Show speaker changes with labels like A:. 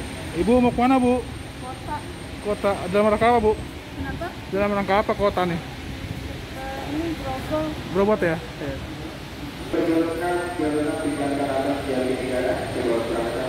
A: Ibu mau kemana, Bu?
B: Kota.
A: Kota. Dalam rangka apa, Bu?
B: Kenapa?
A: Dalam rangka apa kota nih?
B: Ini Grogol.
A: Berobat ya?
C: Menurunkan jalanan di atas jalur negara,